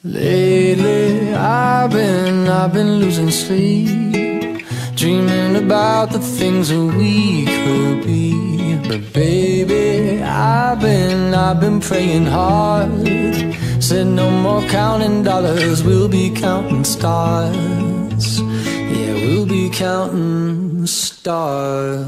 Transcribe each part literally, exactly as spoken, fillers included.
Lately, I've been, I've been losing sleep, dreaming about the things that we could be. But baby, I've been, I've been praying hard. Said no more counting dollars, we'll be counting stars. Yeah, we'll be counting stars.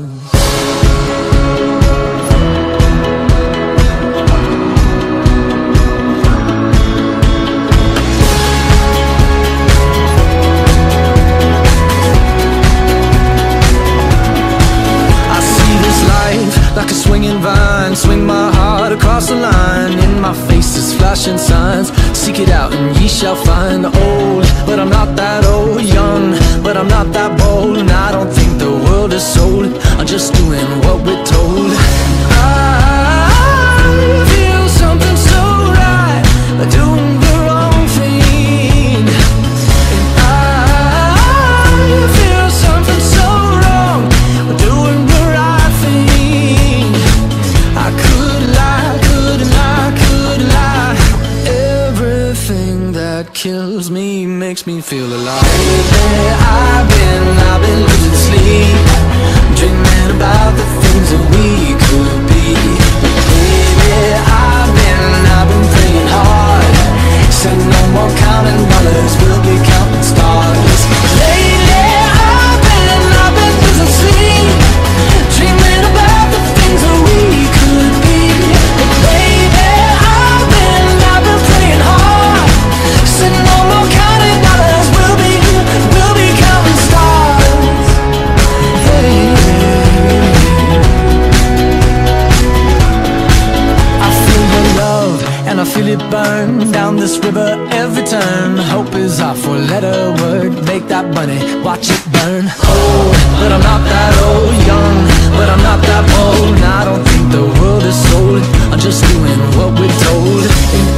Like a swinging vine, swing my heart across the line. In my face is flashing signs. Seek it out and ye shall find. Old, but I'm not that old. Young, but I'm not that bold. And I don't think the world is sold. I'm just doing what we're told. I feel something so right, doing the wrong thing. And I feel something so wrong, doing the right thing. I could lie, could lie, could lie. Everything that kills me makes me feel alive. Baby, I've been, I've been losing sleep, dreaming about the things that we could be. Baby, I've been, I've been praying hard. Said no more counting dollars, we'll be counting stars. Lately, I've been, I've been losing sleep, dreaming about the things that we could be. Baby, I've been, I've been praying hard. Said no more counting dollars, we'll be, we'll be counting stars. Hey. I feel your love and I feel it burn down this river every turn. Hope is our four-letter word. Make that money, watch it burn. Old, but I'm not that old. Young, but I'm not that bold. And I don't think the world is sold. I'm just doing what we're told. And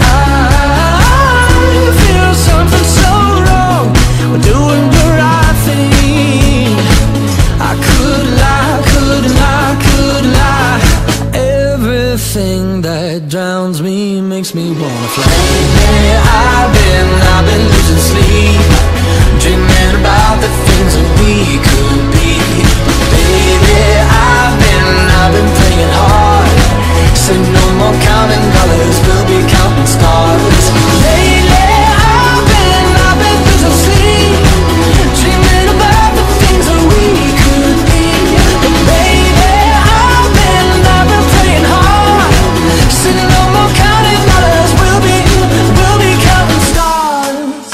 I feel something so wrong, we're doing the right thing. I could lie, could lie, could lie. Everything that drowns me makes me wanna fly. Hey, I've been, I've been losing sleep, dreaming about the things that we could be. Baby, I've been, I've been praying hard. Said no more counting dollars, we'll be counting stars. Lately, I've been, I've been losing sleep, dreaming about the things that we could be. But baby, I've been, I've been praying hard. Said no more counting dollars, we'll be, we'll be counting stars.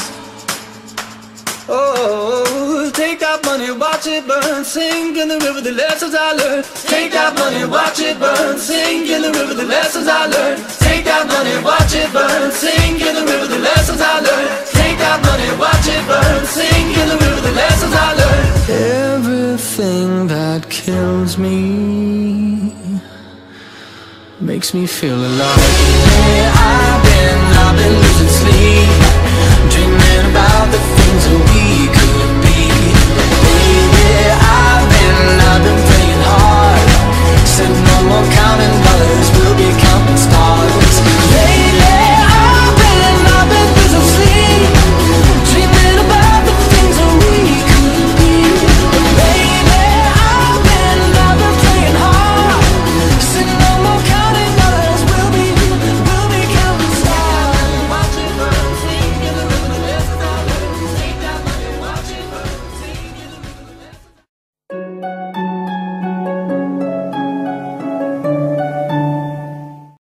Oh, take that money, watch it burn, sink in the river, the lessons I learned. Take that money, watch it burn, sink in the river, the lessons I learned. Take that money, watch it burn, sink in the river, the lessons I learned. Take that money, watch it burn, sink in the river, the lessons I learned. Everything that kills me makes me feel alive. Hey, I've been, I've been losing sleep,